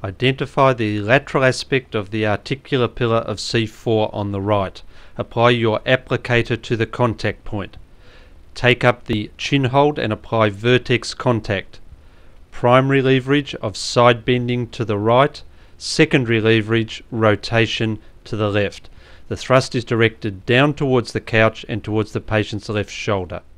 Identify the lateral aspect of the articular pillar of C4 on the right. Apply your applicator to the contact point. Take up the chin hold and apply vertex contact. Primary leverage of side bending to the right, secondary leverage rotation to the left. The thrust is directed down towards the couch and towards the patient's left shoulder.